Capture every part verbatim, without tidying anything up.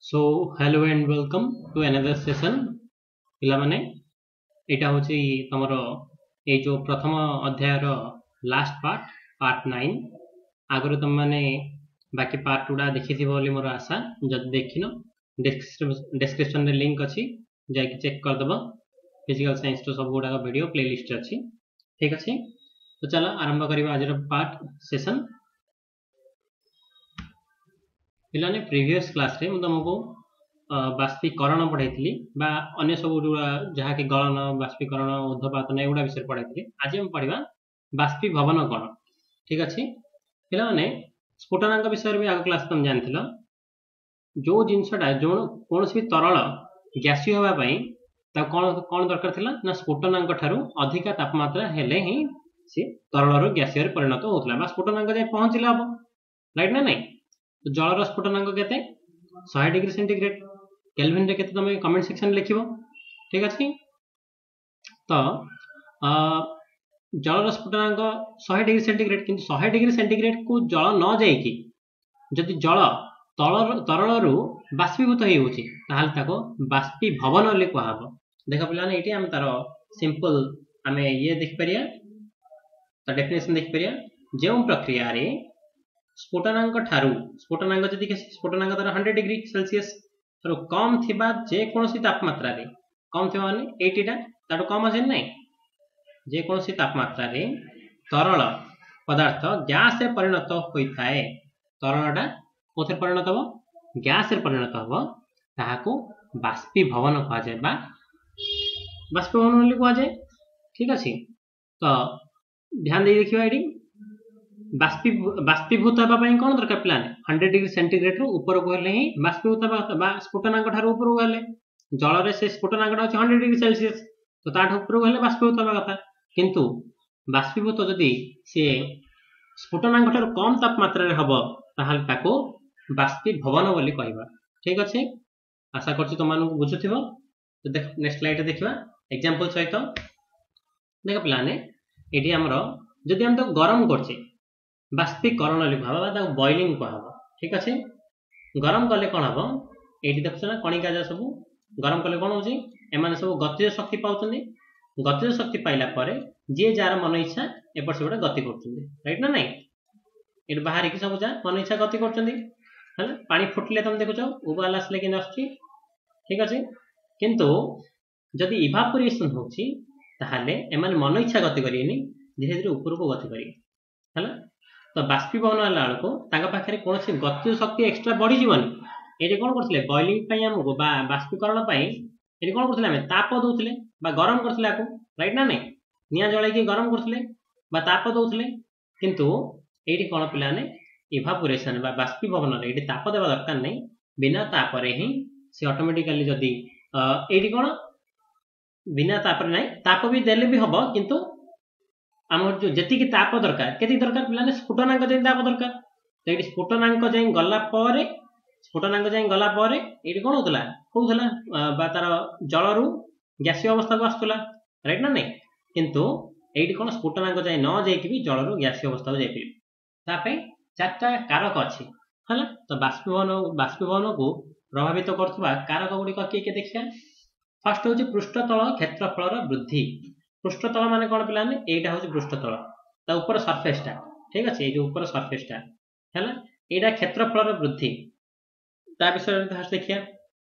So hello and welcome to another session पिला माने एटा होची तमरो ए जो प्रथम अध्याय रो लास्ट पार्ट पार्ट नाइन आगरो तुम माने बाकी पार्ट उडा देखि थी बोली मोर आशा जद देखिनो डिस्क्रिप्शन रे लिंक अछि जाय कि चेक कर दबो फिजिकल साइंस तो सब गुडा का वीडियो प्लेलिस्ट अछि ठीक अछि तो चलो आरंभ करिबा आज रो पार्ट सेशन पिलाने प्रीवियस क्लास रे मु तुमको बाष्पीकरण पढ़ाई बा अन्य सब जहाँ कि गलन बाष्पीकरण ऊर्ध्वपातन एगुड़ा विषय पढ़ाई आज हम पढ़ा बाष्पीभवन कौन ठीक अच्छे पे स्फुटनांक विषय भी आग क्लास तुम जान जो जिनसटा जो कौन भी तरल गैसीय होगापाई कौन कौन दरकार थिला ना स्फुटनांक ठारू अधिका तापमात्रा हेले ही सी तरल गैसीय परिणत होता स्फुटनांक जाए पहुँचले हम राइट ना नहीं तो जलर स्फुटनांक केते सौ डिग्री सेंटीग्रेड केल्विन रे केते तुम कमेंट सेक्शन लिखिबो ठीक अछि तो जलर स्फुटनांक सौ डिग्री सेंटीग्रेड किंतु सौ डिग्री सेंटीग्रेड को जल न जाय कि जदि जल तल तरल रु बाष्पीभूत होई होची ताहाल ताको बाष्पीभवन ले कहबो देखा पिलाने एटी हम तारो सिंपल हमें ये देख परिया तो डेफिनेशन देख परिया जेउ प्रक्रिया रे स्फुटनांक ठारू स्फुटनांक जदि स्फुटनांक तार सौ डिग्री सेल्सियस तर कम थिबा जे कोनोसी तापमात्रा रे कम थिबा माने अस्सी टा ताटो कम अछि नै जे कोनोसी तापमात्रा रे तरल पदार्थ गैस रे परिणत होई थाए तरलटा कोथे परिणत हो गैस रे परिणत हो ताहाको बाष्पीभवन कहा जाय बा बाष्पीभवन बोली कहा जाय ठीक अछि तो ध्यान दे देखिबा एडी बाष्पी बाष्पीभूत होगा कौन दरकार प्लान सौ डिग्री सेंटीग्रेड रु ऊपर को हेले ही बाष्पीभूत बा स्फुटनांक ठारू ऊपर को हेले जल रे से स्फुटनांक अछि सौ डिग्री सेल्सियस तो ताठ ऊपर को हेले बाष्पीभूत होगा कथा किंतु बाष्पीभूत जदि से स्फुटनांक ठारू कम तापमात्रा रे हबो ताहाल ताको बाष्पीभवन बोली कहबा ठीक अछि आशा करछि तुम मानू बुझुथिबो तो देख नेक्स्ट स्लाइड देखिबा एग्जांपल सहित देख प्लान एठी हमरो जदि हम तो गरम करछे बाष्पीकरण लिखा बॉइलिंग कह ठीक अच्छे गरम कले कौन हम ये देखुच ना कणिका जा सब गरम कले कौन हो एम सब गतिज शक्ति पाँच गतिज शक्ति पाइला जी जार मन इच्छा एपट सेपटे गति कर राइट ना नहीं ये बाहर की सब जा मन इच्छा गति कर पानी फुटले तुम देखुच उबाल आसले कि ठीक अच्छे किंतु जदि इभापोरेशन होची ताहले एमाने मन इच्छा गति करेनि धीरे धीरे ऊपर को गति करेंगे है तो बाष्पीभवन वाला को ताका पाखरे कोनोसी गतिज शक्ति एक्स्ट्रा बढ़ी जीवनी एटे कोन करथिले बॉइलिंग पई हमको बा बाष्पीकरण पई एटे कोन करथिले हम ताप दउथिले बा गरम करथिले आको राइट ना नहीं निया जळै के गरम करथिले बा ताप दउथिले किंतु एटी कोन पिलाने इभापोरेशन बा बाष्पीभवन रे एटी ताप देबा दरकार नहीं बिना ताप रे ही से ऑटोमेटिकली जदी एटी कोन बिना ताप रे नहीं ताप भी देले भी हबो किंतु आम जो जी ताप दरकार के दरकार पे स्फुटनांक जाए ताप दरकार तो ये स्फुटनांक जाए गला स्फुटनांक जाए गला ये कौन होता होता तार जल रु गैसीय अवस्था को आसूला राइट ना नहीं किंतु ये कौन स्फुटनांक जाए न जाकि भी जल रु गैसीय अवस्था को जाए चार्टा कारक अच्छी है तो बाष्पीभवन बाष्पीभवन को प्रभावित करुवा कारक गुड़िक किए किए देखिए फर्स्ट हूँ पृष्ठतल क्षेत्रफल वृद्धि पृष्ठतल माने कौन पिलाने एटा हूँ पृष्ठतल ता ऊपर सरफेसटा ठीक अच्छे ये ऊपर सरफेसटा है यहाँ क्षेत्रफल वृद्धि ता विषय देखिए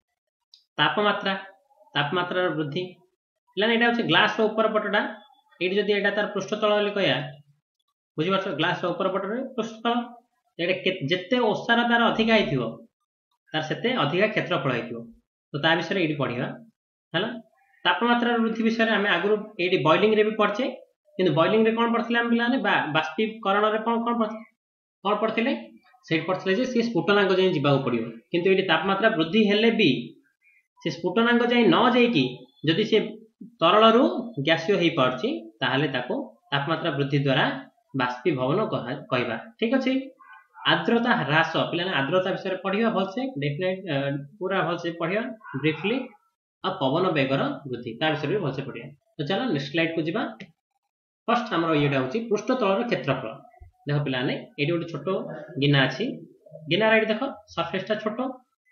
तापमात्रा तापमात्रा वृद्धि पिलाने एटा हूँ ग्लास ऊपर पटटा ये जदि एटा तार पृष्ठतल कहया बुझीपार ग्लास ऊपर पटरे पृष्ठतल ये जिते ओसार तार अधिका हो तार से अधिका क्षेत्रफल हो तो ता विषय ये पढ़ा है तापमात्रा वृद्धि विषय में आगु ये बॉइलिंग रे भी पढ़चे कि बॉइलिंग रे कौन पढ़ते पे बाष्पीकरण रे कौन कौन कौन पढ़ते से पढ़ते जे सी स्फुटनांक जाए जावाक पड़ो किंतु ये तापमात्रा वृद्धि हेले भी से स्फुटनांक जाए न जाकि जदि से तरल रु गैसीय हो पार्ची ताहले ताको तापमात्रा वृद्धि द्वारा बाष्पीभवन कहवा ठीक अच्छे आर्द्रता ह्रास पे आर्द्रता विषय पढ़ा भलसे डेफिनेट पूरा भलसे पढ़ा ब्रीफली आ पवन बेगर वृद्धि ता विषय भी भलसे पढ़िया तो चलो नेक्स्ट स्लाइड को जीवा फर्स्ट हमर येटा होची पृष्ठतलर क्षेत्रफल देखो पिलाने एटी गोटे छोट गिना अछि गिनार एटी देखो सरफेसटा छोट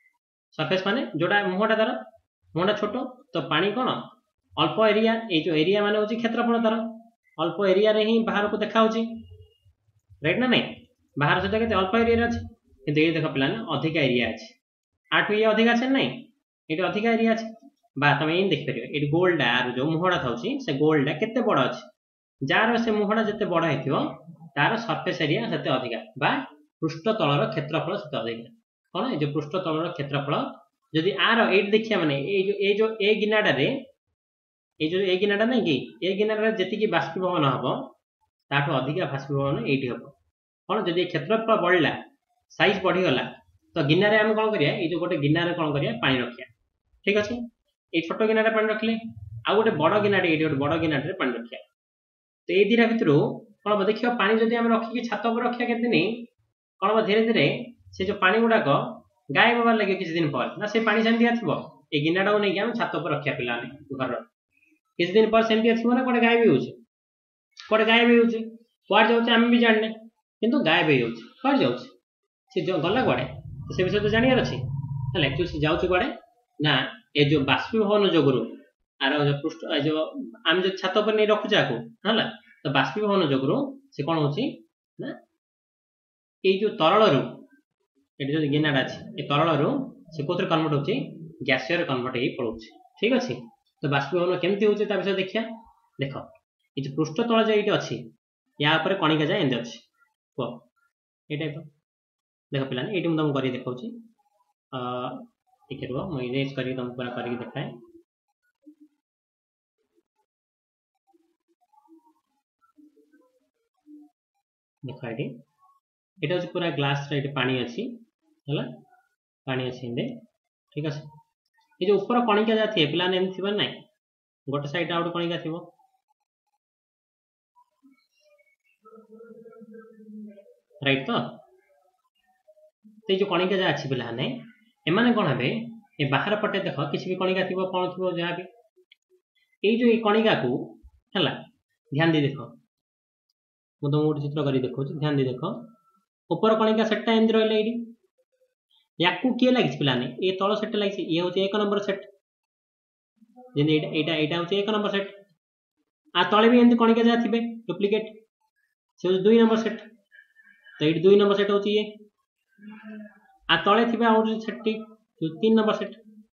सरफेस माने जोटा मुहटा तार मुहटा छोट तो पानी कौन अल्प एरिया ये जो एरिया माने होची क्षेत्रफल तार अल्प एरिया रे ही बाहर को देखा होची राइट ना नहीं बाहर से केते अल्प एरिया अछि किंतु ये देख पिला अधिक एरिया अछि आठ ये अधिक अछि नहीं ये अधिक एरिया अछि बा तुम ये देख परियो ये गोल्ड आर जो मुहड़ा थाउची से गोल्ड केते बड़ अछि जार से मुहड़ा जते बड़ हेतियो तार सरफेस एरिया सेते अधिक बा पृष्ठ तलर क्षेत्रफल सेते अधिक कोन जो पृष्ठ तलर क्षेत्रफल जदि आर एट देखिया माने ए जो ए जो ए गिनाडा रे ए जो ए गिनाडा नहीं कि ए गिनाडा रे जति की बाष्पीभवन हबो ताठो अधिक बाष्पीभवन एटी हबो कोन जदि क्षेत्रफल बढ़ला साइज बढ़ी गला तो गिनारे हम कोन करिया ए जो गोटे गिनारे कोन करिया पानी रखिया ठीक अछि ए छोटो गिनारे पानी रखले आ गोटे बड़ गिनारे ए गोटे बड़ गिनारे रे पानी रखिया तो ए दिरा भितरु कोन देखियो पानी जदि हम रखि कि छात पर रखिया केते दिन कोन धीरे धीरे से जो पानी गुडा को गायब होबार लगे किछ दिन पर ना से पानी सेमती आथिबो ए गिनाडा नै कि हम छात पर रखिया पिला ने घर किछ दिन पर सेमती आथिबो ना कोडे गायब होउछ कोडे गायब होउछ कोड जाउछ हम भी जानने किंतु गायब होउछ कोड जाउछ से जो गला कोडे से विषय तो जानियार अछि हले एक्चुअली से जाउछ कोडे ना ए जो बाष्पीभवन जोगुरु आर जो पृष्ठ जो हम जो छात पर नै रखु जाको हला तो बाष्पीभवन जोगुरु से कोन होछि ना ए जो तरल रु एटी जो गिनाडा अछि ए तरल रु से कोथर कन्वर्ट होछि गैसियर कन्वर्ट हे पड़ोछि ठीक अछि तो बाष्पीभवन केमति होछि ता विषय देखिया देखो ए जो पृष्ठ तल जे एटी अछि या ऊपर कणिका जाय एंद अछि को ए टाइप देखो पिला एटी हम तुम करी देखौछि अ ठीक है मैं इरेज करी तुम पूरा करी देखाए देखो एटी एटा होछि पूरा ग्लास रे एटी पानी अछि हला पानी अछि इंदे ठीक अछि ए जो ऊपर कणिका जाथि पिला ने एमति बन नै गोटे साइड आउट कणिका थिबो राइट तो ते जो कणिका जा अछि पिला ने एमाने कोन हबे ए बाहर पटे देखो किछ भी कणिका थिबो कोन थिबो जहा भी ए जो ए कणिका को हला ध्यान दे देखो मु तो मोट चित्र करी देखो ध्यान दे देखो ऊपर कणिका सेटटा एंद रहले एडी याकू के लागिस पिला ने ए तळ सेट लागिस ए होचे एक नंबर सेट जेने एटा एटा एटा होचे एक नंबर सेट आ तळे भी एंद कणिका जा थिबे डुप्लीकेट से दुई नंबर सेट तो एडी दुई नंबर सेट होची ये आ तळे थिबे आउट सेटटी जो तीन नंबर सेट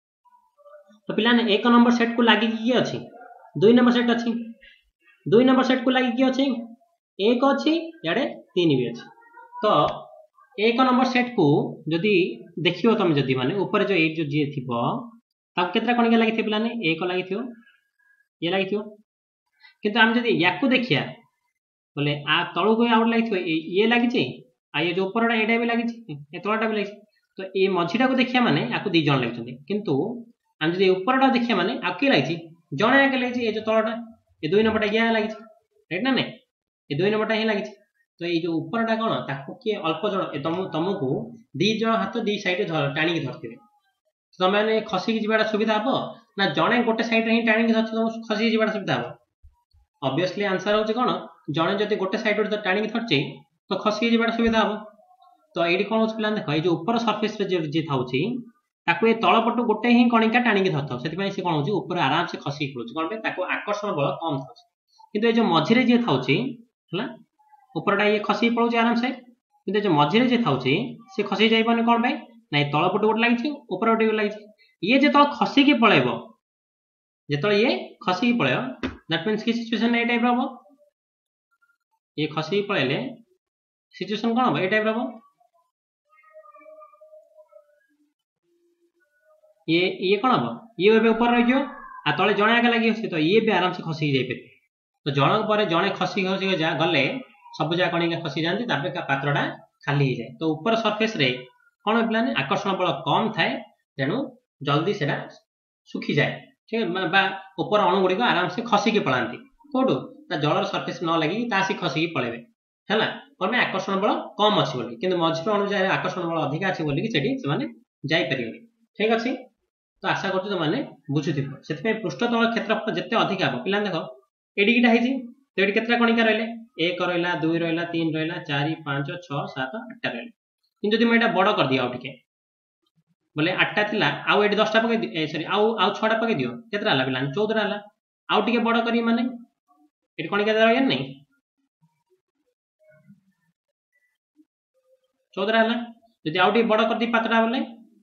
तो पिला ने एक नंबर सेट को लागि की अछि दुई नंबर सेट अछि दुई नंबर सेट को लागि की अछि एक अछि याडे तीन भी अछि तो एक नंबर सेट को जदि देखियो तुम जदि माने ऊपर जो एट जो जे थिबो तब केतरा कणिका लागि थे पिला ने एक लागि थियो ये लागि थियो किंतु हम जदि याकू देखिया बोले आ तळु को आउट लागि थियो ये लागि छै आ ये जो ऊपरटा एटा भी लागि छै ए तळटा भी लागि तो ए मझीटा को देखिया माने आकु दी जण लागि छथि किंतु हम जदि ऊपरटा देखिया माने आ के लागि छै जणे के लागि छै ए जो तळटा ए दुई नंबरटा या लागि छै राइट ना नै ए दुई नंबरटा ही लागि छै तो ये जो ऊपरटा कोन ताको के अल्प जण ए तम तमको दी जण हाथ दी साइड टाणी के धरथिबे तो तमे खसी की जीवाटा सुविधा हबो ना जणे गोटे साइड रे ही टाणी के धरछ तुम खसी जीवाटा सुविधा हबो ऑब्वियसली आंसर होचे कोन जणे जति गोटे साइड रे टाणी के धरछे तो खसी जीवाटा सुविधा हबो तो एडी कोन होछ प्लान देखो ए जो ऊपर सरफेस रे जे जे थाउची ताको ए तळ पटु गोटे ही कणिका टाणी के धरथौ सेति पई से कोन होची ऊपर आराम से खसी पड़ुछ कोन पे ताको आकर्षण बल कम थाउची किंतु ए जो मझी रे जे थाउची हला ऊपरटा ये खसी पड़ुछ आराम से किंतु जो मझी रे जे थाउची से खसी जाई बने कोन पे नै तळ पटु गोट लागि छै ऊपर गोटे लागि छै ये जे तळ खसी के पळेबो जे तळ ये खसी के पळेबो दैट मींस की सिचुएशन ए टाइप रहबो ये खसी के पळेले सिचुएशन कोन हो ए टाइप रहबो ये ये कोन हो ये बे ऊपर रह गयो आ तळे जणे आके लागि छै तो ये भी आराम से खसी जाई पे तो जणक पर जणे खसी खसी जा गले सब जा कणी खसी जानती तापे का पात्रटा खाली हो जाए तो ऊपर सरफेस रे कोन प्लान आकर्षण बल कम थाए तेनु जल्दी सेटा सुखी जाए ठीक बा ऊपर अणु गुडी को आराम से खसी के पळांती कोडो ता जलर सरफेस न लागि तासी खसी के पळेबे हैला कोन आकर्षण बल कम अछि बोली किंतु मझिर अणु जाय आकर्षण बल अधिक अछि बोली कि सेठी से माने जाई परिबे ठीक अछि तो आशा करछु त माने बुझिथिबो सेति पे पृष्ठतल क्षेत्रफल जते अधिक आबो पिलान देखो एडी किटा हैजी तो एडी केतरा कणिका रहले एक रहला दुई रहला तीन रहला चार पाँच छह सात आठ रहले किंतु जदि मैं एटा बड़ कर दिया आउ टिके बोले आठटा थिला आउ एटी दसटा पके ए सॉरी आउ आउ छटा पके दियो केतरा हला पिला चौदह हला आउ टिके बड़ करी माने एटी कोन के रहय नै चौदह हला यदि आउ टिके बड़ कर दी पातटा बोले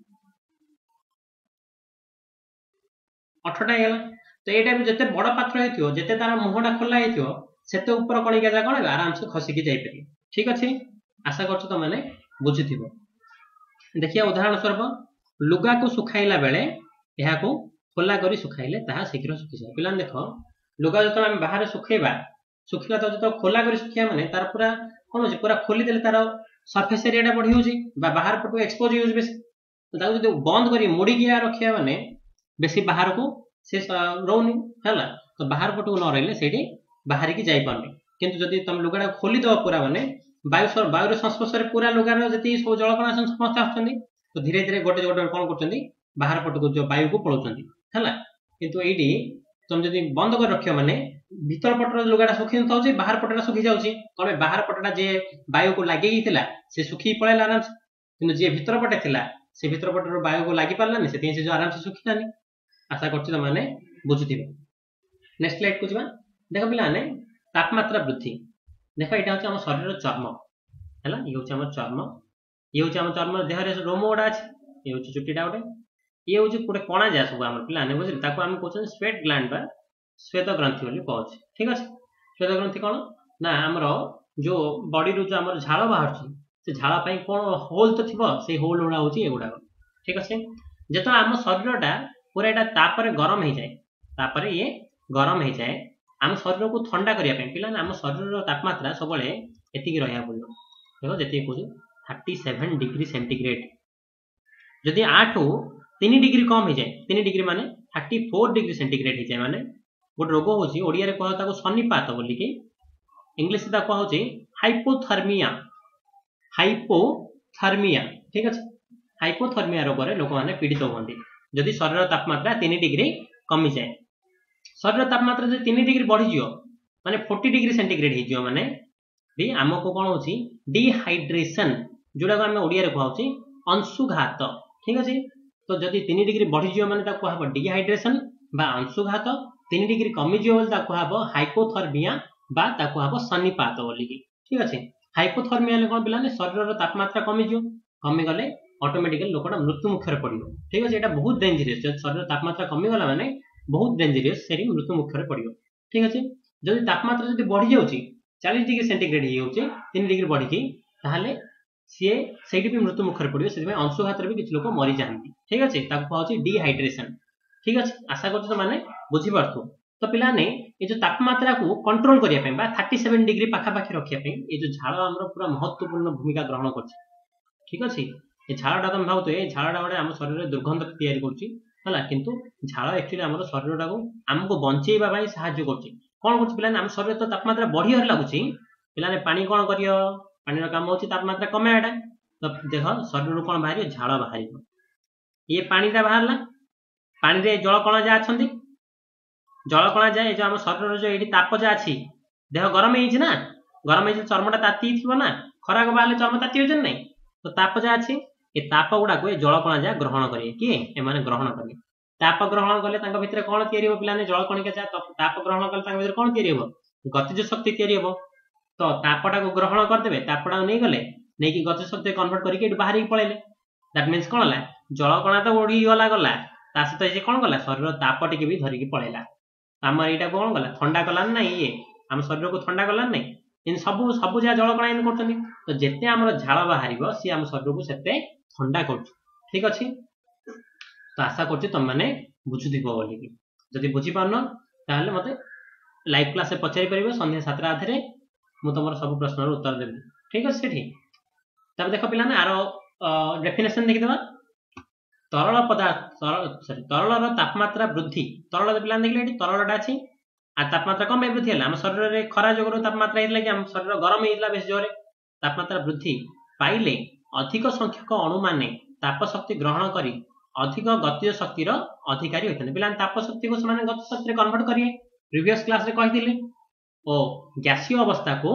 अठारह हेला तो एटा भी जते बड़ पात्र हेतियो जते तार मुहटा खोला हेतियो सेते ऊपर कणिका जा कोन आराम से खसी की जाई परी ठीक अछि आशा करछु त माने बुझिथिबो देखिया उदाहरण स्वरूप लुगा को सुखाइला बेले यहा को खोला करी सुखाइले ताहा शीघ्र सुखि जाय पिलान देखो लुगा जतो हम बाहर सुखेबा सुखिला तो जतो खोला करी सुखिया माने तार पूरा कोन होची पूरा खोली देले तार सरफेस एरियाटा बढ़ी होची बा बाहर पटो एक्सपोज यूज बेसी तो ताको जदि बंद करी मोडी किया रखिया माने बेसी बाहर को से रोनी हला तो बाहर पटो न रहले सेठी बाहर की जाई पारनी किंतु जदि तुम लुगाटा खोली दो पूरा माने वायु सर वायु संस्पर्श रे पूरा लुगार जति सब जलकणा समस्त आछंदी तो धीरे धीरे गोटे गोटे कोन करछंदी बाहर पटको जो वायु को पळौछंदी हला किंतु एडी तुम जदि बंद कर रखियो माने भीतर पटर लुगाटा सुखी न थाउची बाहर पटटा सुखी जाउची कोन बाहर पटटा जे वायु को लागि गईतिला से सुखी पळेला आराम से किंतु जे भीतर पटे थिला से भीतर पटर वायु को लागि पारलानी से से जो आराम से सुखी जानी आशा करछि त माने बुझुथिबे नेक्स्ट स्लाइड को जिबा देखो पिलाने तापमात्रा वृद्धि देखो एटा होची हम शरीर चर्म हैला ये होची हम चर्म ये होची हम चर्म देह रे रोम ओडा अछि ये होची चुटीटा ओडे ये होची पुरे कोणा जा सब हमर पिलाने बुझिल ताको हम कहछन स्वेट ग्लैंड बा श्वेत ग्रंथि बोली कहछ ठीक अछि श्वेत ग्रंथि कोन ना हमरो जो बॉडी रु जो हमर झाळ बाहर छी से झाळ पई कोन होल तो थिबो से होल ओडा होची एगुडा ठीक अछि जेतो हम शरीरटा पूरा एटा तापर गरम हे जाय तापर ये गरम हे जाय आम शरीर को ठंडा करिया पे पिला आम शरीर तापमात्रा सबले एतिकी रहया पड़ो देखो जति कहू सैंतीस डिग्री सेंटीग्रेड जदि आठ तीन डिग्री कम हो जाए तीन डिग्री माने चौंतीस डिग्री सेंटीग्रेड हो जाए माने गोटे रोग होची ओडिया रे कह ताको सन्निपात बोली कि इंग्लिश ता कह होची हाइपोथर्मिया हाइपोथर्मिया ठीक अछि हाइपोथर्मिया रोग रे लोक माने पीड़ित होंदी जदि शरीर तापमात्रा तीन डिग्री कमी जाए शरीर तापमात्रा जो तीन डिग्री बढ़ी जियो माने चालीस डिग्री सेंटीग्रेड हे जियो माने भी हमको कोन होची डिहाइड्रेशन जोडा को हम ओडिया रे कहउची अंशुघात ठीक अछि तो जदि तीन डिग्री बढ़ी जियो माने ता कहबो डिहाइड्रेशन बा अंशुघात तीन डिग्री कमी जियो बोल ता कहबो हाइपोथर्मिया बा ता कहबो सन्निपात बोली की ठीक अछि हाइपोथर्मिया ले कोन पिलाने शरीर तापमात्रा कमी जियो कमी गले ऑटोमेटिकली लोकटा मृत्यु मुखर पड़ियो ठीक अछि एटा बहुत डेंजरस शरीर तापमात्रा कमी गला माने बहुत डेंजरस सेरी मृत्यु मुखर पड़ियो ठीक अछि जदि तापमात्रा जदि बढ़ी जाउची चालीस डिग्री सेंटीग्रेड ही होउची तीन डिग्री बढ़ी की ताहाले से सेठी भी मृत्यु मुखर पड़ियो सेति में अंशुघात रे भी किछ लोक मरि जाहंती ठीक अछि ताको कहउची डिहाइड्रेशन ठीक अछि आशा करछु त माने बुझी पारथु तो पिला ने ए जो तापमात्रा को कंट्रोल करिया पे बा सैंतीस डिग्री पाखा पाखी रखिया पे ए जो झाड़ हमरो पूरा महत्वपूर्ण भूमिका ग्रहण करछि ठीक अछि ए झाड़टा तुम भावतो ए झाड़टा गोटे हम शरीर रे दुर्गंध तयारी करछि हला किंतु झाड़ एक्चुअली हमर शरीरटा को हमको बंचेइबा पई सहायता करछि कोन करछि पिलाने हम शरीर तो तापमात्रा बढ़ी हर लागुछि पिलाने पानी कोन करियो पानी रो काम होछि तापमात्रा कमेयाटा तो देखो शरीर रो कोन बाहरियो झाड़ बाहरियो ये पानीटा बाहरला पानी रे जल कणा जा अछंती जल कणा जाए जो हम शरीर जो एठी ताप जा अछि देह गरम हेछि ना गरम हेछि चर्मटा ताती थिबो ना खरा को बाले चर्म ताती होजन नै तो ताप जा अछि ए ताप गुडा को जल कणा जा ग्रहण करिए कि ए माने ग्रहण करिए ताप ग्रहण कले तांका भितरे कोन तयारी हो पिलाने जल कणिका जा ताप ग्रहण कले तांका भितरे कोन तयारी हो गतिज शक्ति तयारी हो तो तापटा को ग्रहण कर देबे तापटा नै गले नै कि गतिज शक्ति कन्वर्ट करिके एठी बाहर ही पळेले दैट मींस कोन हला जल कणा तो ओडी गला गला ता सहित जे कोन गला शरीर ताप टिके भी धरि की पळेला हमर एटा कोन गला ठंडा कला नै ये हम शरीर को ठंडा कला नै इन सब सब जा जल कणा इन करतनी तो जेते हमर झाळ बाहरिबो सी हम शरीर को सेते ठंडा करछु ठीक अछि तो आशा करछि तुम माने बुझुदिबो बोली कि जदि बुझी पारनो ताले मते लाइव क्लास रे पचारि परिबो संध्या सात रा आधरे मु तमर सब प्रश्न रो उत्तर देबी ठीक अछि ठीक तब देखो पिलाने आरो डेफिनेशन देखि देबा तरल पदार्थ सॉरी तरल रो तापमात्रा वृद्धि तरल पिलाने देखले एठी तरलटा अछि आ तापमात्रा कम वृद्धि हला हम शरीर रे खरा जोगर तापमात्रा हेला कि हम शरीर गरम हेला बेस जोरे तापमात्रा वृद्धि पाइले अधिक संख्यक अणु माने ताप शक्ति ग्रहण करी अधिक गतिज शक्ति रो अधिकारी होतन पिलान ताप शक्ति को समान गतिज शक्ति रे कन्वर्ट करिए प्रीवियस क्लास रे कहिथिले ओ गैसीय अवस्था को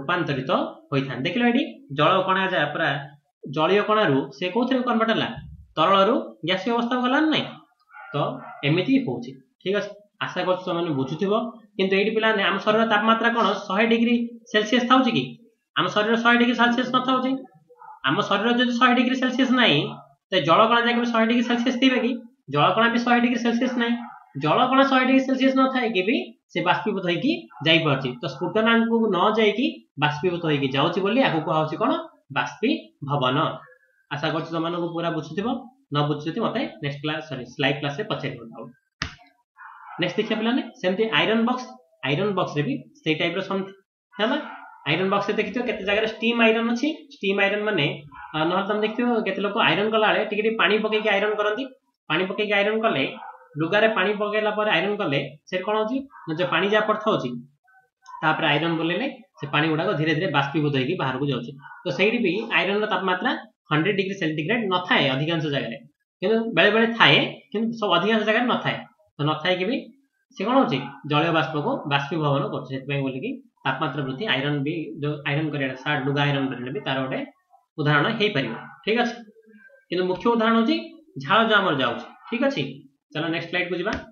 रूपांतरित होइथान देखलो एडी जल कणा जा पूरा जलीय कणा रु से कोथरे कन्वर्ट हला तरल रु गैसीय अवस्था गला नहीं तो एमती हो ठीक अच्छे आशा कर बुझुव किंतु ये पिला आम शरीर तापमात्रा कौन सौ डिग्री सेल्सियस था कि आम शरीर सौ डिग्री सेल्सियस न था आम शरीर जो सौ डिग्री सेल्सियस ना तो जल कणा जाके सौ डिग्री सेल्सियस थे कि जल कणा भी सौ डिग्री सेल्सियस ना जल कणा सौ डिग्री सेल्सियस न था कि भी से बाष्पीभूत होगी जापी तो स्फुटनांक को न जाकि बाष्पीभूत होगी जाऊँगी बोली आगे कहुच्छी कौन बाष्पीभवन आशा कर तुमको पूरा बुझुव न बुझुती मत next class sorry slide class रे पचार डाउट नेक्स्ट देखिए पिलाने सेमती आयरन बॉक्स आयरन बॉक्स रे भी से टाइप रो है ना आयरन बॉक्स रे देखियो केते जगह स्टीम आयरन अछि स्टीम आयरन माने न तुम देखियो केते लोक आयरन कला बेले टिके टिके पानी पके के आयरन करंती पानी पके के आयरन कले लुगारे पानी पकेला पर आयरन कले से कोन होची जो पानी जा पड़था होची तापर आयरन बोलेले से पानी गुडा धीरे धीरे बाष्पीभूत होगी बाहर को जाउची तो सेठी भी आयरन रो तापमात्रा सौ डिग्री सेंटीग्रेड न थाए अधिकांश जगह किंतु बेले बेले थाए किंतु सब अधिकांश जगह न थाए तो न थाए कि भी से कौन होची जलीय बाष्प को बाष्पीभवन कर बोल कि तापमात्रा वृद्धि आयरन भी जो आयरन कर सार्ट लुगा आयरन करने भी तार गोटे उदाहरण हो पार ठीक अच्छे किंतु मुख्य उदाहरण होची झाल जो आमर जाउची ठीक अच्छे चलो नेक्स्ट स्लाइड को जीवा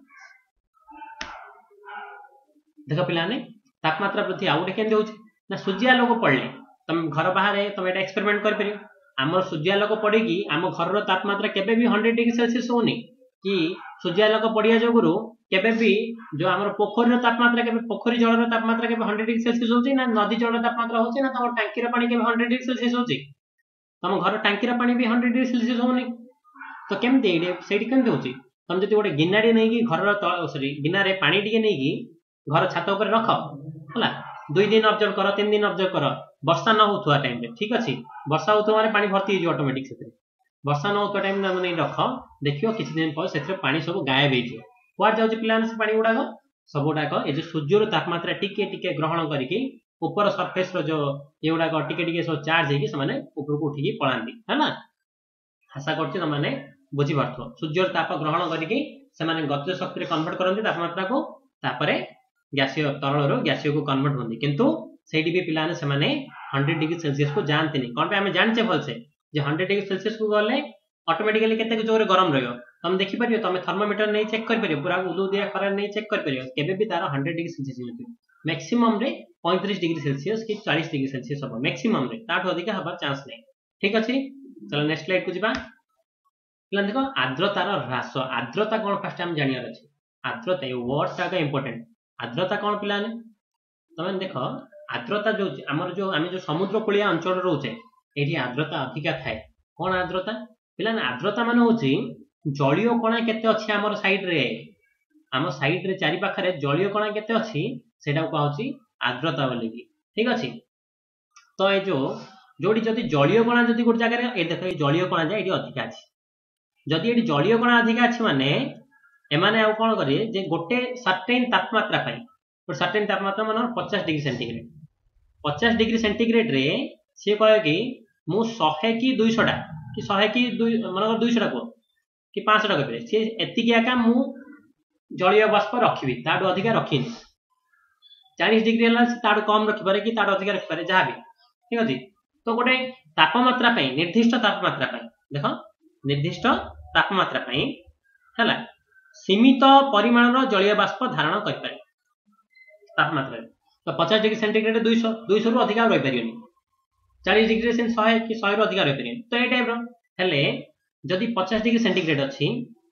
देख पिलाने तापमात्रा वृद्धि आउ गोटे केमती होची ना सूर्यालोक पड़ले तुम घर बाहर तुम एटा एक्सपेरिमेंट कर परियो आम सूर्यालोक पड़ी आम घर तापमात्रा केबे भी हंड्रेड डिग्री सेल्सियस होनी कि सूर्यालोक पड़िया जोगुरु केबे भी जो आम पोखरी तापमात्रा के पोखरी जल तापमात्रा के हंड्रेड डिग्री सेल्सियस होची ना नदी जल तापमात्रा होची ना तुम टांकी पानी के हंड्रेड डिग्री सेल्सियस होची तुम घर टांकी पानी भी हंड्रेड डिग्री सेल्सियस होनी तो केमती से केमती होची तुम जब गोटे गिनाटी नहीं घर सॉरी गिनारे पानी टिके नहीं घर छात उपर रख है दुई दिन ऑब्जर्व कर तीन दिन ऑब्जर्व कर वर्षा न होता टाइम रे ठीक अच्छे वर्षा होता माने पानी भर्ती हो ऑटोमेटिक से वर्षा न होता टाइम नहीं रख देखियो किसी दिन पर से पानी सब गायब हो कुआड जाउची पिलाने से पानी गुड़ाक सब गुड़ाक ये जो सूर्यर तापमात्रा टिके टिके ग्रहण करके ऊपर सरफेस रो जो ये गुड़ाक टिके टिके सब चार्ज होगी से ऊपर को उठिकी पलांती है ना आशा कर मैंने बुझी पार्थ सूर्यर ताप ग्रहण करके गतिज शक्ति कन्वर्ट करती तापमात्रा को तापर गैसीय तरल रो गैसीय को कन्वर्ट होती किंतु सेठी भी पिलाने से माने हंड्रेड डिग्री सेल्सियस को जानते नहीं कौन पे आम जाने भलसे हंड्रेड डिग्री सेल्सियस को गले ऑटोमेटिकली केते जोर गरम रहियो तुम देखि परियो तुम थर्मोमीटर नहीं चेक कर परियो पूरा उदू दिया खरा नहीं चेक कर परियो केबे भी तार हंड्रेड डिग्री सेल्सियस होती मैक्सिमम रे पैंतीस डिग्री सेल्सियस कि चालीस डिग्री सेल्सियस हो मैक्सिमम रे ताठ अधिक हबार चांस नहीं ठीक अच्छे चलो नेक्स्ट स्लाइड को जीवा पिला देखो आर्द्रतार ह्रास आर्द्रता कौन फास्ट आम जानियार अछि आर्द्रता ये वर्ड टाका इंपोर्टेंट आर्द्रता कौन पिलाने तुम देख आर्द्रता जो आमर जो आम जो समुद्र कूलिया अंचल रोचे ये आर्द्रता अधिका थाए कौन आर्द्रता पिलाने आर्द्रता मान हूँ जलीय कणा केते अच्छे आमर साइड रे आम साइड रे चारि पाखरे जलीय कणा केते अच्छी सेटा कहूँ आर्द्रता बोलिकी ठीक अच्छे तो ये जो जोटी जदि जलीय कणा जदि गोटे जगह ये देख जलीय कणा जाए ये अधिका अच्छी जदि ये जलीय कणा अधिका अच्छी माने एमाने आउ कौन करिए जे गोटे सर्टेन तापमात्रा पाई गोटे सर्टेन तापमात्रा मान पचास डिग्री सेंटीग्रेड पचास डिग्री सेंटीग्रेड रे सी कहे कि मु शहे कि दुई टा कि शहे कि दुई मन दुई टा कह कि पाँच टा कह सी एतिकी आका मु जलीय बाष्प रखी ताठू अधिका रखी चालीस डिग्री है ताठू कम रखिपारे कि ताठू अधिका रखिपारे जहाँ भी ठीक अच्छे तो गोटे तापमात्रा निर्दिष्ट तापमात्रा देख निर्दिष्ट तापमात्रा है सीमित परिमाण जलीय बाष्प धारण कर तापमात्रा तो पचास डिग्री सेंटीग्रेड दुईश दुईश रु अधिक रही पारे चालीस डिग्री से शहे कि शहे रु अधिक रही पारे तो ये टाइप हेले जदि पचास डिग्री सेंटीग्रेड अच्छी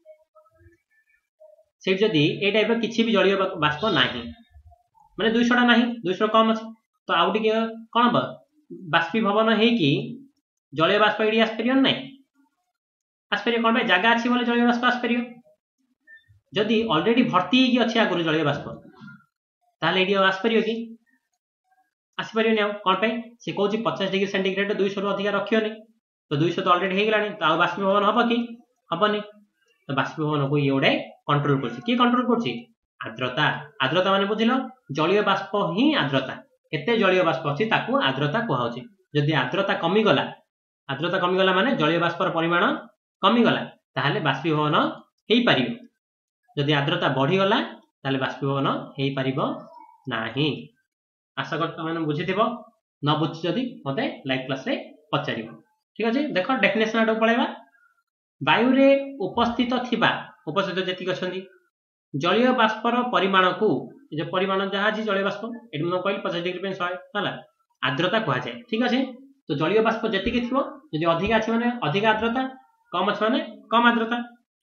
से जदि ए टाइप किसी भी जलीय बाष्प ना माने दुईश टा ना दुईश कम अच्छे तो आउ टे कौन हम बाष्पीभवन होगी जलीय बाष्प ये आसपार ना आसपार कौन जगह अच्छी बोले जलीय बाष्प आसपार जदि ऑलरेडी भर्ती अच्छे आगुरी जलीय बाष्प ताले ये आसपार कि आसपार कौन पे सी कौन पचास डिग्री सेंटीग्रेड दुईश रु अधिक रखियोनी तो दुईश तो अलरेडी हो गला तो बाष्पीभवन हम कि हेनी तो बाष्पीभवन को ये गोटे कंट्रोल कर कंट्रोल कर आर्द्रता आर्द्रता मान बुझल जलीय बाष्प ही आर्द्रता केते जलीय बाष्प अच्छी आर्द्रता कहूँ जदि आर्द्रता कमिगला आर्द्रता कमिगला माने जलीय बाष्पर परिमाण कमिगला ताहले बाष्पीभवन हो पार जदि आर्द्रता बढ़ीगला ताहले बाष्पीभवन हो पार नाही आशा कर तुम बुझी न बुझी जदि मते लाइव क्लास रे पचार ठीक अच्छे देख डेफिनेशन आड़ पलैबा वायु रे उपस्थित थिबा उपस्थित जेतिक अछंती जलीय बाष्पर परिमाण को जो परिमाण जहाँ अच्छी जलीय बाष्प ये मैं कहली पचास डिग्री सौ है आर्द्रता कह जाए ठीक अच्छे तो जलीय बाष्प जी थी अधिक अच्छे मैंने अधिक आर्द्रता कम अच्छे मैंने कम आर्द्रता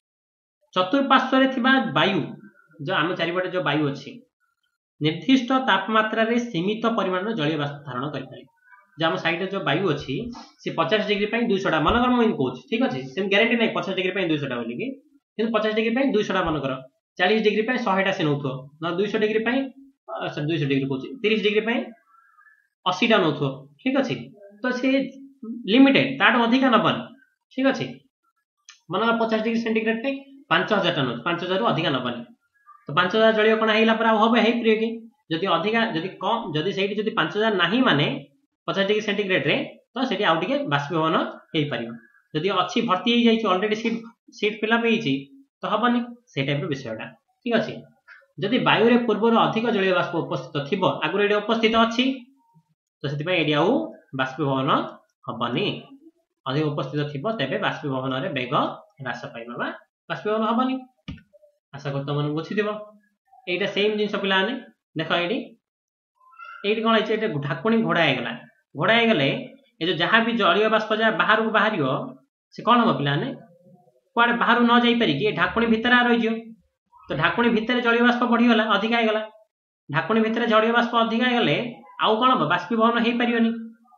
चतुर्पार्श्व वायु जो आम चारिपटे जो वायु अच्छी निर्दिष्ट तापमात्रा रे सीमित परिमाण जलीय बाष्प धारण करें जो आम साइड जो वायु अच्छी सी पचास डिग्री दुईशटा मनकर मुझे कौन ठीक अच्छे से ग्यारंटी ना पचास डिग्री दुईशटा बोलिकी कि पचास डिग्री दुईशटा मनकर चालीस डिग्री शहेटा से नौ ना दुईश डिग्री दुईश डिग्री कौन तीस डिग्री अशीटा नौ ठीक अच्छे तो सी लिमिटेड ताठ अधिका नबन ठीक अच्छे मन पचास डिग्री सेंटीग्रेड पे पांच हजार टा नौ पांच हजार अधिका नबन तो पांच हजार जलीय कण है हम है कि जदि अधिका जदि कम जदि से पांच हजार ना माने पचास डिग्री सेंटीग्रेड रे तो से आउ टे बाष्पीभवन हो पार जदि अच्छी भर्ती हो जाए अलरेडी सीट सीट फिलअप हो तो हेनी से टाइप विषयटा ठीक अच्छे जदि वायु रे पूर्वर अधिक जलीय बाष्प उपस्थित थी आगुरी ये उपस्थित अच्छी तो से आउ बाष्पीभवन हेनी अधिक उपस्थित थी तेज बाष्पीभवन में बेग ह्रास पाइबा बाष्पीभवन हेनी आशा कर तुम बुझी यहाँ सेम जिन पिला देख ये ये कौन है ढाकुणी घोड़ा होगा घोड़ा होगले ये जहाँ भी जलीय बाष्प जहाँ बाहर को बाहर से कौन हम पाने कुआड़े बाहर न जापरिक ढाकुणी भितर रही तो ढाकुणी भितर जलीय बाष्प बढ़ीगला अधिका होगा ढाकुणी भितर जलीय बाष्प अधिका होगले आउ कौन हम बाष्पीभवन हो पारनी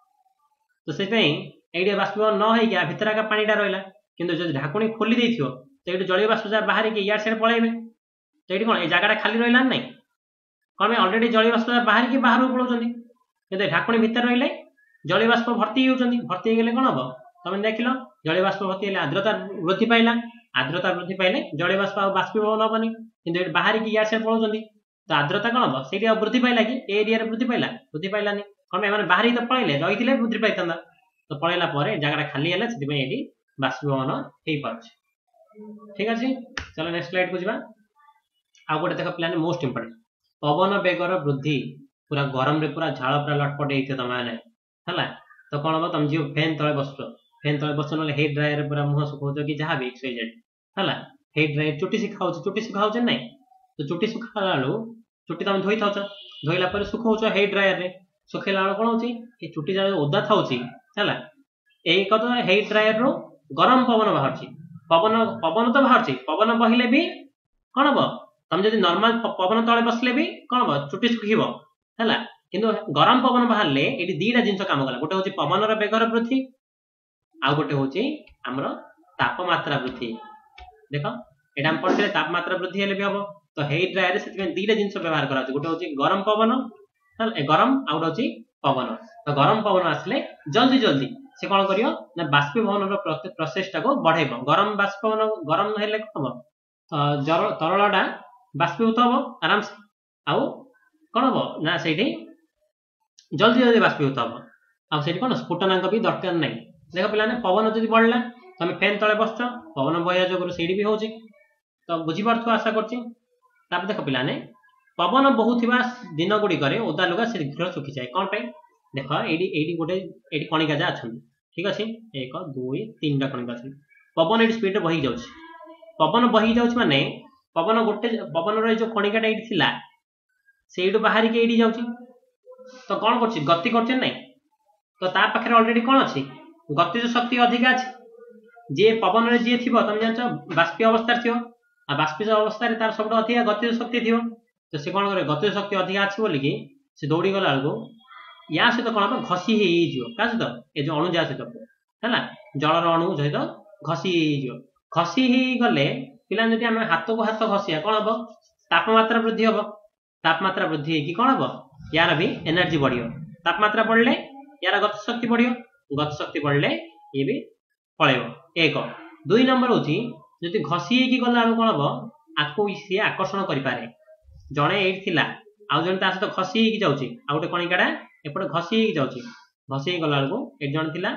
तो से ये बाष्पीभवन न हो भितर का पानीटा रहा कि जो ढाकुणी खोली दे तो ये जलीय बाष्प जहाँ बाहर की इयार सियाड़ पलैबे तो ये कौन ये जगह खाली रहा ना कौन अलरेडी जलीय बाष्प बाहर की बाहर को पलाउं कि ढाकुणी भितर रही जलीय बाष्प भर्ती होती भर्ती होगले कौन हम तुम देख लो जलीय बाष्प भर्ती है आर्द्रता वृद्धि पाइला आर्द्रता वृद्धि पाइले जलीय बाष्प बाष्पीभवन हेनी कि बाहर की इयार सियाड़ पलाउं तो आर्द्रता कौन हम से वृद्धि पाइला कि एरिया वृद्धि पाइला वृद्धि पाइलानी कौन मैंने बाहर ही तो पलैले रही वृद्धि पाई तो पलैला जगह खाली है से बाष्पीभवन हो पारे ठीक अच्छे चलो नेक्स्ट स्लाइड को जी आउ गोटे देख पे मोस्ट इंपोर्टेंट पवन बेगर वृद्धि पूरा गरम रे पूरा झाड़ पूरा लटपट होते तुम मैंने है तो कौन हम तुम जी फैन तले बस फैन तले बस ना हेड ड्रायर पूरा मुह सुखाऊ कि जहाँ भी एक्स वाई जेड है हेड ड्रायर चुटी सुखाऊ चुटी सुखाऊ ना तो चुटी सुखा बेलू चुटी तुम धोई था धोला सुखाऊ हेड ड्रायर में सुखेला बेल कौन हो चुटी जब ओदा था एक तो हेड ड्रायर रू गरम पवन बाहर पवन पवन तो बाहर पवन बहिले भी कौन हम तुम जब नॉर्मल पवन तले बसले भी कौन हम चुटी सुखीब है किंतु गरम पवन बाहर ये दीटा जिन काम कला गोटे हूँ पवन बेगर वृद्धि आउ गोटे हूँ आमर तापमात्रा वृद्धि देख यहाँ पढ़ते तापमात्रा वृद्धि हेल्ले भी हम तो हेड ड्रायर से दीटा जिन व्यवहार करा गोटे हूँ गरम पवन गरम आउ गोटे हूँ पवन तो गरम पवन आसले जल्दी जल्दी से कौन कर बाष्पीभवन प्रोसेसटा को बढ़ेब गरम बाष्पीभवन गरम हेल्ले कौन हम तरलटा बाष्पीभूत हम आराम से आउ कौन हम ना से जल्दी जल्दी बाष्पीभूत हम आउ कौन स्फुटना भी दरकार ना देख पे पवन जब बढ़ला तुम फैन तले बस पवन बहिया जो से भी हो तो बुझीपार आशा कर देख पे पवन बहु दिन गुड़िक ओदा लुगा शीघ्र सुखी जाए कौन पे देख ये गोटे ये कणिका जहाँ अच्छा ठीक अच्छे एक दुई तीन टा कणिका अच्छे पवन ये स्पीड बही जा पवन बही जा माने पवन गोटे पवन रो कणिकाटा ये थिला से बाहर के ये जाऊँ तो कौन कर गति कर ना तो ता पाखे अलरेडी कौन अच्छी गतिज शक्ति अधिक अच्छे जी पवन जी थी तुम जान बाष्पीय अवस्था थी बाष्पीय अवस्था तार सब अधिक गतिज शक्ति थी तो सी कौन करे गतिज शक्ति अधिक अच्छी बोलिकी से दौड़ी गला बेलू या सहित कौन हम घसी क्या सहित ये जो अणु जा सहित है जलर अणु सहित घसी घसी गले पिला जब आम हाथ को हाथ घसिया कौन हम तापमात्रा वृद्धि हम तापमात्रा वृद्धि कि कौन हम यार भी एनर्जी बढ़ तापमात्रा बढ़ले यार गति शक्ति बढ़ गति शक्ति बढ़ले ये भी पलैब एक दुई नंबर हूँ जब घसी गला बेलू कौन हम आपको सी आकर्षण करें जड़े ये आउ जन सहित घसी जाऊँगी आ गए कणिकाटा एपटे घसी जाऊँगी घसी गला बेलू एक जन थिला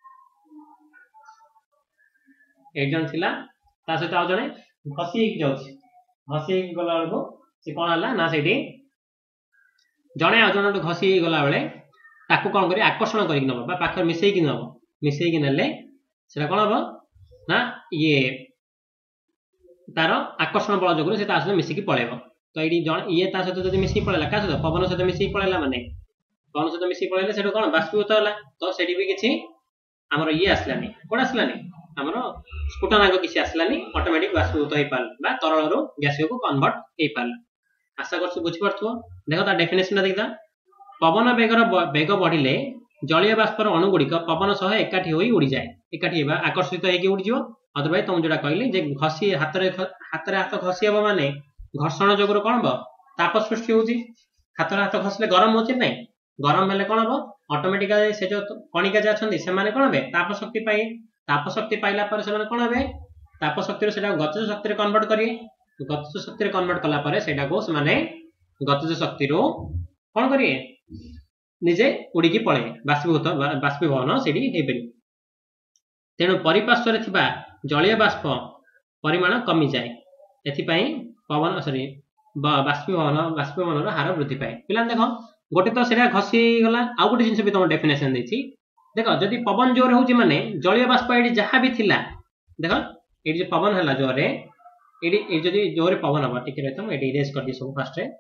एक जन थिला ता सहित आउ जड़े घसी जाऊँगी घसी गला बेलू से कौन है ना से जड़े आउ जन घसी गला बेले ताकू कौन कर आकर्षण कर नब पाखे मिसेक नब मिसेक नेले से कौन हम ना ये तार आकर्षण बल जो सहित मिसिकी पलैब तो ये ये सहित जब मिसिकी पलैला क्या सहित पवन सहित मिसिकी पलैला माने पवन सहित मिसिकी पलैले से कौन बाष्पीभूत है तो से भी किसी आमर ये आसलानी कौन आसलानी आमर स्फुटनांक किसी आसलानी ऑटोमेटिक बाष्पीभूत हो पारला तरल रु गैसीय को कन्वर्ट हो पारला आशा कर बुझी पार्थो देख तार डेफिनेशन देखा पवन बेगर बेग बढ़िले जलीय बाष्पर अणुगुड़िक पवन सह एकाठी होई उड़ी जाए एकाठी आकर्षित होगी उड़ी जाओ अदरवाइज तुम जो कहली जे घसी हाथ हाथ हाथ घसी हम माने घर्षण जोगुर कौन हम ताप सृष्टि होती हाथ हाथ घसले गरम होची नहीं गरम हेल्ले कौन हम ऑटोमेटिकली से जो कणिका जे अच्छी से ताप शक्ति पाए ताप शक्ति पाइला पर से कौन हे ताप शक्ति से गतिज शक्ति कन्वर्ट करिए गतिज शक्ति कन्वर्ट कला पर से गतिज शक्ति कौन करिए निजे उड़ीकी पड़े बाष्पीभूत बाष्पीभवन से तेणु परिपार्श्वर थिबा जलीय बाष्प परिमाण कमी जाए एथिपाई पवन सॉरी बाष्पीभवन बाष्पीभवन हार वृद्धि पाए पिला देख गोटे तो से घसी गला आउ गोटे जिन भी तुम डेफिनेशन देछि देख जदि पवन जोर होउची माने जलीय बाष्प एडी जहाँ भी थिला देख एडी जो पवन हला जोरे एडी ए जदि जोरे पवन हबा टिके रहतो म एडी इरेज कर दी सब फास्ट रे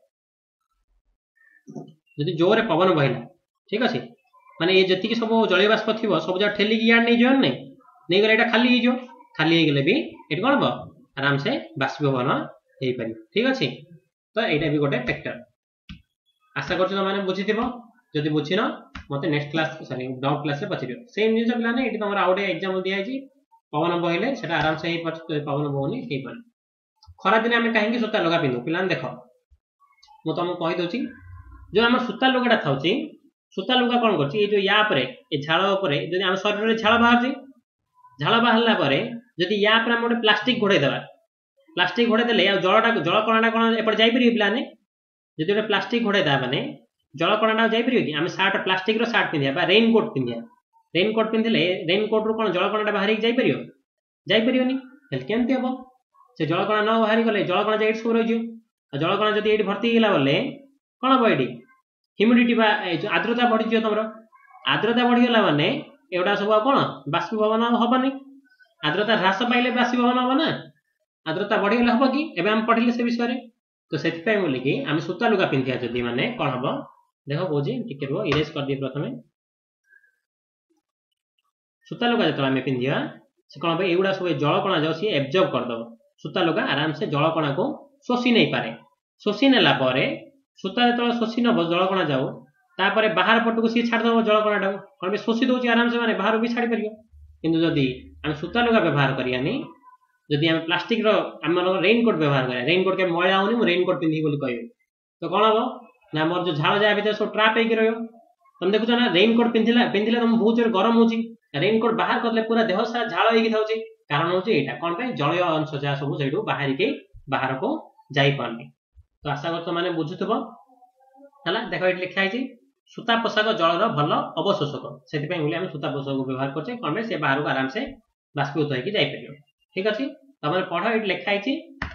जदि जोरे पवन बहिला ठीक अछि माने ये जति सब जलीय बाष्प थिबो सब जा ठेली की याड नै जोन नै नहीं गले एटा खाली हो खाली हो गले भी एट कौन हम आराम से बाष्पीभवन हो पार ठीक अच्छे तो यहाँ भी गोटे फैक्टर आशा कर बुझी जदि बुझीन मत next class sorry doubt class रे पचार सेम जिन पे ये तुम आउ गए एग्जाम दिखाई पवन बहले से आराम से पवन बहुनी हो पार खरा दिन आम कहीं सूता लुगा पिंधु पिला देख मुझे तुमको कहीदे जो आम सूता लुगाटा था सूता लुगा कौन कर या झाड़ जब आम शरीर में झाड़ बाहर झाड़ बाहर जदि या गोटे प्लास्टिक घोड़ेदेवा प्लास्टिक घोड़ेदे जलटा जल कणाटा कौन एपटे जापर पाने जब गोटे प्लास्टिक घोड़ेदा मैंने जल कणाटा जापर कि आम सार्ट प्लास्टिक सार्ट पिंधा रेनकोट पिंधा रेनकोट पिंधे रेनकोट रू कौन जल कणाटा बाहर जापर जापरनी केमती हम से जल कणा न बाहरी गले जल कणा जाए सब रही जल कणा जब ये भर्ती गला बोले कौन हम ये ह्यूमिडिटी आर्द्रता बढ़ी तुम आर्द्रता बढ़ीगला माने एगुड़ा सब कौन बाष्पीभवन हेनी आर्द्रता ह्रास पाइले बाष्पीभवन हम ना आर्द्रता बढ़ीगले हम कि एवं आम पढ़िले से विषय तो से बोलिकी आम सूता लुगा पिंधा जदि माने कौन हम देख कौन टिके रुह इरेज कर दिए प्रथम सूता लुगा जो आम पिंधा से कौन हम एगुड़ा सब जल कणा जो सी एब्जर्व करदे सूता लुगा आराम से जल कणा को शोषी नहीं पारे शोषी नेला सूता जो शोषी नब जल कणा जाऊ तापर बाहर पटक सी छाड़देव जल कणाटा कौन भी शोषी दौर आराम से बाहर भी छाड़ी पार कि जदि आम सूता लुगा व्यवहार करानी जदि आम प्लास्टिक आम रेनकोट व्यवहार करें रेनकोट के मैला होनी रेनकोट पिंधि कह तो कौन हम ना मोर जो झाड़ जाए भर सब ट्राप हो तुम देखुच ना रेनकोट पिंधिला पिंधिले तुम बहुत जोर गरम हो रेनकोट बाहर करले पूरा देह सारा झाड़ हो कारण हूँ यहाँ कौन जलीय अंश जहाँ सब से बाहर के बाहर को जापारे तो आशा कर मैंने बुझुव है देख ये लिखाई सूता पोशाक जलर भल अवशोषक से आम सूता पोशाक व्यवहार करते कौन से बाहर को आराम से बाष्पीभूत होकर ठीक अच्छे तुम पढ़ ये लिखाई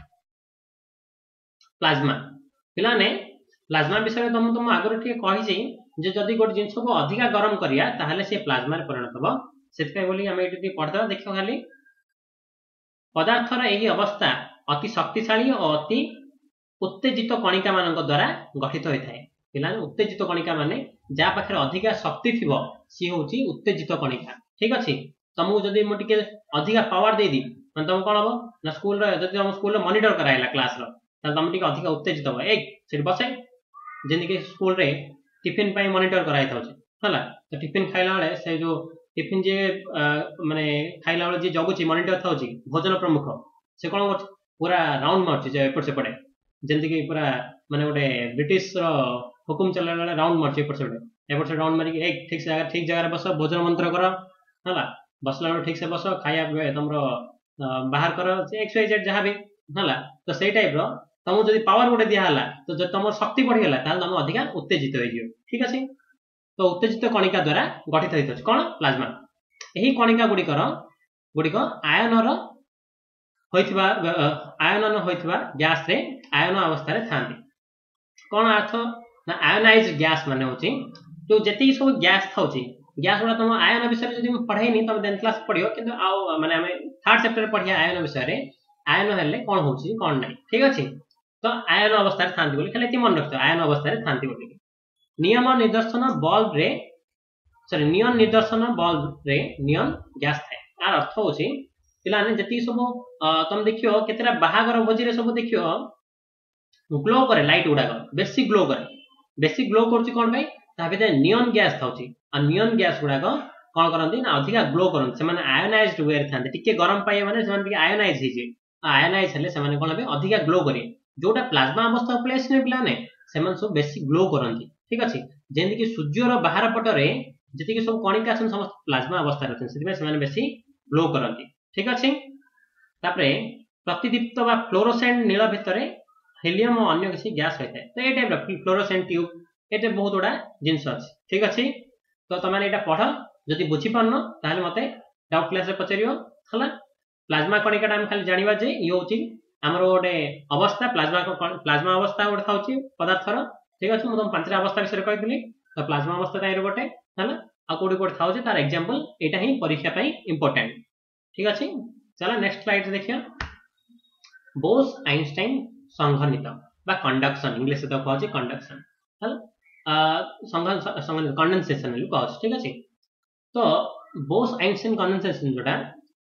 प्लाज्मा पे प्लाज्मा विषय तुम तुम आगुरी टे कही जदि गोटे जिन को अधिका गरम करा सी प्लाज्मा परिणत हम से बोली आम ये पढ़दे देख खाली पदार्थर यही अवस्था अति शक्तिशाली और अति उत्तेजित कणिका मान द्वारा गठित होता है पे उत्तेजित कणिका माने जहाँ पाखे अधिका शक्ति थी सी हूँ उत्तेजित कणिका ठीक अच्छे तुमको जब मुझे अधिका पावर देदी मैं तुम कौन हम ना स्कूल तुम स्कूल मॉनिटर कराइला क्लास तुम टे अधिका उत्तेजित हम एक बसे जमीक स्कूल रे टिफिन पाई मॉनिटर कराई था तो टिफिन खाइला बेले से जो टिफिन जे माने खाइला बेले जे जगुची मॉनिटर था भोजन प्रमुख से कौन कर पूरा राउंड मार्च एपट सेपटे जमीक पूरा माने गोटे ब्रिटिश हुकुम चला राउंड मार्च एपट सेपटे एपट से राउंड मारिक एक ठीक से ठीक जगह बस भोजन मंत्र कर है बसला ठीक से बस खाया तुम बाहर कर एक्स वाई जेड जहाँ भी है तो से टाइप तुमको जब पावर गोटे दिहला तो जब तुम शक्ति बढ़ीगला तुम अधिका उत्तेजित हो ठीक अच्छे तो उत्तेजित कणिका द्वारा गठित होता है कौन प्लाज्मा यही कणिका गुड़िकर गुड़िक आयनर आयनन होइथिबा गैस रे आयन अवस्था रे थांती कौन अर्थ ना आयनाइज गैस माने होची जो जति सब गैस थाउची गैस गुड़ा तुम आयन विषय जब पढ़ेनी तुम टेन क्लास पढ़ियो किंतु आउ माने हमें थर्ड चैप्टर पढ़िया आयन विषय आयन हेले कौन होची कौन नहीं ठीक अच्छे तो आयन अवस्था था खाली मन रख आयन अवस्था था नियम निदर्शन बल्ब रे सॉरी नियन निदर्शन बल्ब रे नियन गैस थाए यार अर्थ होची पिलाने जति सब तुम देखियो केतेरा बाहागर भोजी रे सब देखियो ग्लो करे लाइट गुडा बेसी ग्लो करे बेसी ग्लो करची कोन भाई ता भीतर नियन गैस थाउची आ नियन गैस गुडा कोन करंती ना अधिका ग्लो करन से माने आयोनाइज्ड वे रे थांते टिके गरम पाए माने से माने टिके आयोनाइज हिजे आयोनाइज हेले से माने कोन बे अधिका ग्लो करे जोटा प्लाज्मा अवस्था प्लेस ने पिलाने से माने सब बेसी ग्लो करंती ठीक अछि जेंति कि सूर्य रो बाहर पटरे जति कि सब कणिका छन समस्त प्लाज्मा अवस्था रहते सेति से माने बेसी ग्लो करंती ठीक अछि तापरे प्रतिदीप्त बा फ्लोरोसेंट नील भितरे हेलियम और अन्य किसी गैस होता है तो ये टाइप रो फ्लोरोसेंट ट्यूब ये बहुत गुड़ा जिनस अच्छी ठीक अच्छे तो तुम मैंने पढ़ जदि बुझी पारन ताहले मते डाउट क्लास रे पचारियो हला प्लाज्मा कणिकाटा हम खाली जानिबा जे ये होची हमरो गोटे अवस्था प्लाज्मा प्लाज्मा अवस्था गोटे थाउची पदार्थर ठीक अछि म तुम पांचटा अवस्था विषय कहितली तो प्लाज्मा अवस्था ताइर गोटे हला आ कोडी कोड थाउची तार एग्जांपल एटा ही परीक्षा पई इंपोर्टेंट ठीक अछि चला नेक्स्ट स्लाइड देखियो बोस आइंस्टाइन संघनित बा कंडक्शन इंग्लिश तो कहछि कंडक्शन हला संघन संघनित कंडेंसेशन ले कहछि ठीक अछि तो बोस आइंस्टाइन कंडेंसेशन जोटा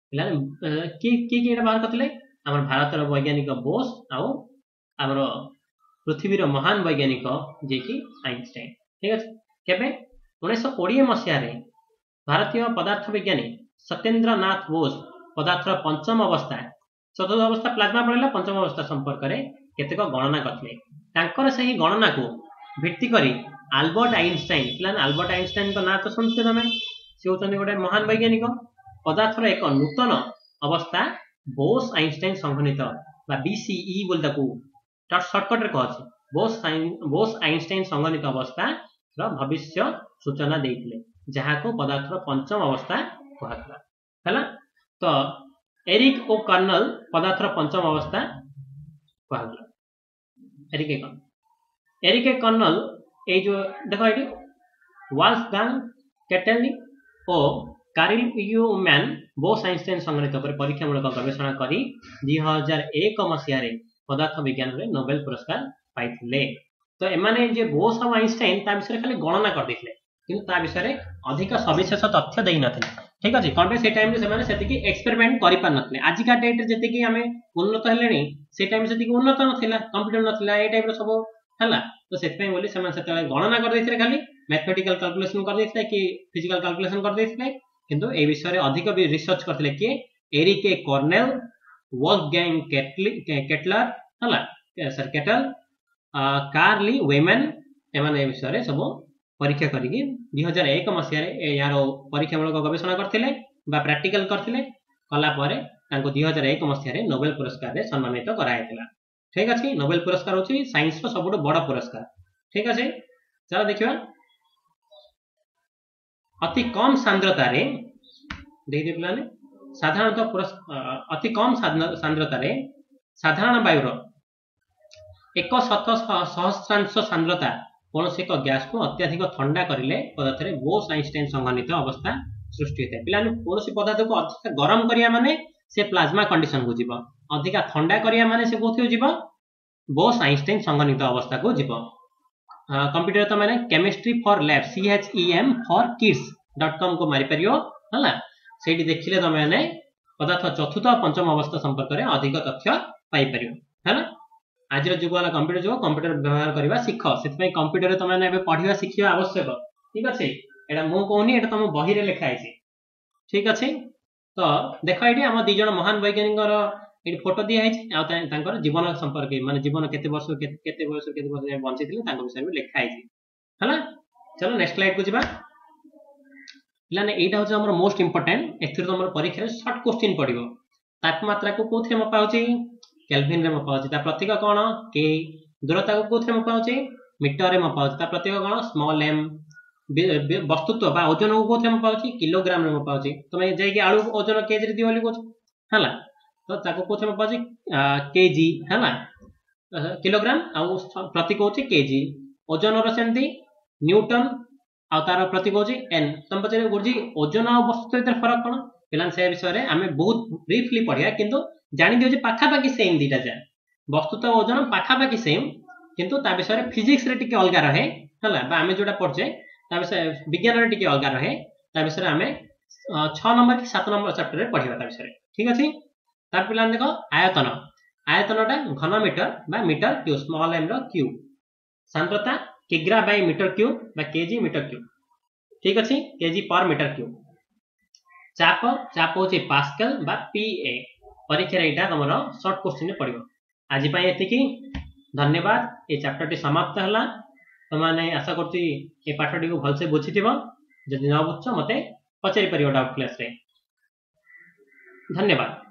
की की की बाहर करथिले हमर भारतर वैज्ञानिक बोस आउ हमर पृथ्वीर महान वैज्ञानिक जे कि आइंस्टाइन ठीक अछि केबे उन्नीस सौ बीस मसिया रे भारतीय पदार्थ विज्ञानी सत्येंद्र नाथ बोस पदार्थर पंचम अवस्था चतुर्थ अवस्था प्लाज्मा पड़ेला पंचम अवस्था संपर्क रे केतेक गणना करथिले तांकर सही गणना को भित्ति करी Albert Einstein plan Albert Einstein को ना तो सुनते तमे से होचने गोटे महान वैज्ञानिक पदार्थर एक नूतन अवस्था बोस आइंस्टाइन संघनित बा बीसीई बोल ताकू शॉर्टकट रे कहछि बोस बोस आइंस्टाइन संघनित अवस्था रो भविष्य सूचना देइथिले जहा को पदार्थर पंचम अवस्था कहथला हला तो एरिक ओ कर्नल पदार्थर पंचम अवस्था कहथला एरिक कौन एरिक कर्नल ए जो देखो एटी वाल्फगांग कैटेली ओ कारिल यूमैन बोस आइंस्टाइन संगठित पर परीक्षामूलक गवेषणा करी दो हज़ार एक मसिया रे पदार्थ विज्ञान रे नोबेल पुरस्कार पाइथिले तो एमाने जे बोस और आइंस्टाइन ता विषय खाली गणना कर देथिले किंतु ता विषय अधिक सविशेष तथ्य देई नथिले ठीक अछि कोन पे से टाइम रे से माने सेति की एक्सपेरिमेंट करि पार नथिले आज का डेट रे जति की हमें उन्नत हेलेनी से टाइम सेति की उन्नत नथिला कंप्यूटर नथिला ए टाइप रो सब हला तो सेति पई बोली समान सेते गणना कर देथिले खाली मैथमेटिकल कैलकुलेशन कर देथिले कि फिजिकल कैलकुलेशन कर देथिले किंतु ए विषय रे अधिक भी रिसर्च करथिले कि एरिक कॉर्नेल वॉल्फगैंग केटलर हला सर केटल कार्ली वेमन एमाने विषय रे सब परीक्षा करिकि दो हज़ार एक मसिया रे यार परीक्षामूलक गवेषणा करथिले बा प्रैक्टिकल करथिले कला परे तांको दो हज़ार एक मसिया रे नोबेल पुरस्कार रे सम्मानित करायतिला ठीक अछि नोबेल पुरस्कार होछि साइंस रो सबुठ बड़ पुरस्कार ठीक अछि चलो देखिबा अति कम सांद्रता रे देख दिलाने साधारणतः अति कम सांद्रता रे साधारण वायु रो एक शत सहस्रांश सांद्रता कौन से एक गैस को अत्यधिक ठंडा करिले पदार्थ रे बोस आइंस्टाइन संघनित अवस्था सृष्टि होता है पिलाने कौन से पदार्थ को अधिक गरम करिया माने से प्लाज्मा कंडीशन को जीव अधिक ठंडा करिया माने से कोथि जीव बोस आइंस्टाइन संघनित अवस्था को जीव कंप्यूटर तो मैंने chemistry for lab C H E M for kids dot com को मारि परियो हला सेठी देखिले तो मैंने पदार्थ चतुर्थ और पंचम अवस्था संपर्क रे अधिक तथ्य पाई परियो हला आज जुग वाला कंप्यूटर जुग कंप्यूटर व्यवहार करबा सिख सेति कंप्यूटर तुम मैंने पढ़िबा सिखिबा आवश्यक ठीक अछि एटा मु कहूनी एटा तुम बही रे लिखा आइछि ठीक अछि तो देखो एटी हम दि जण महान वैज्ञानिक एटी फोटो दिया आइछि आ तांकर जीवन संपर्क माने जीवन केते वर्ष केते वर्ष केते वर्ष बंचिथिले तांको विषय में लिखा आइछि हला चलो नेक्स्ट स्लाइड को जिबा लाने एटा होछ हमर मोस्ट इंपोर्टेंट एथिर हमर परीक्षा रे शॉर्ट क्वेश्चन पडिबो तापमात्रा को कोथरे मपा होछि केल्विन रे मपा होछि ता प्रतीक कोन के दूरता को कोथरे मपा होछि मीटर रे मपा होछि ता प्रतीक कोन स्मॉल एम वस्तुत्व बा ओजन को कोथरे मपा होछि किलोग्राम रे मपा होछि तमे जाय कि आळु ओजन केजी रे दियोली कोछ हला तो ताको कोथरे मपा होछि केजी हला किलोग्राम आ प्रतीक होछि केजी ओजन रो सेंती न्यूटन आ तार प्रतीक होची n तुम पचारे गुरुजी ओजन आ वस्तु भीतर फरक कोन पिलान से विषय रे हमें बहुत ब्रीफली पढ़िया किंतु जानि दियो जे पाखा पाखी सेम दीटा जाय वस्तु तो ओजन पाखा पाखी सेम किंतु ता विषय रे फिजिक्स रे टिके अलगा रहे हला बा हमें जोटा पढ़जे ता विषय विज्ञान रे टिके अलगा रहे ता विषय रे हमें छह नंबर कि सात नंबर चैप्टर रे पढ़िबा ता विषय रे ठीक अछि तार पिलान देखो आयतन आयतनटा घन मीटर बा मीटर क्यूब स्मॉल m रो क्यूब सांद्रता किग्रा बाय मीटर क्यूब बा केजी मीटर क्यूब ठीक अछि केजी पर मीटर क्यूब चाप चाप होची पास्कल बा पीए परीक्षा रे एटा हमरो शॉर्ट क्वेश्चन रे पड़िबो आज पय एतिकी धन्यवाद ए चैप्टर टी समाप्त हला तमाने आशा करती ए पाठटी को भलसे बुझिथिबो जदि न बुझछ मते पचारि परियो डाउट क्लास रे धन्यवाद।